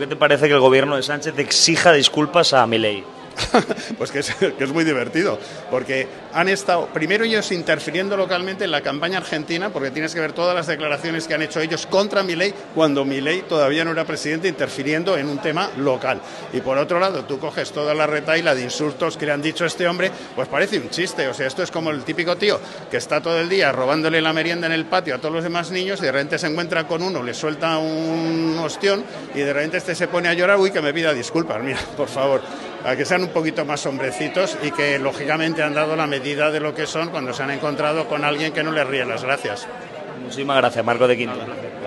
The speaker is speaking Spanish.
¿Qué te parece que el gobierno de Sánchez exija disculpas a Milei? Pues que es muy divertido, porque han estado, primero ellos interfiriendo localmente en la campaña argentina, porque tienes que ver todas las declaraciones que han hecho ellos contra Milei, cuando Milei todavía no era presidente, interfiriendo en un tema local. Y por otro lado, tú coges toda la retahíla de insultos que le han dicho a este hombre, pues parece un chiste. O sea, esto es como el típico tío que está todo el día robándole la merienda en el patio a todos los demás niños y de repente se encuentra con uno, le suelta un ostión y de repente este se pone a llorar, uy, que me pida disculpas, mira, por favor. A que sean un poquito más hombrecitos y que lógicamente han dado la medida de lo que son cuando se han encontrado con alguien que no les ríe las gracias. Muchísimas gracias, Marcos de Quinto.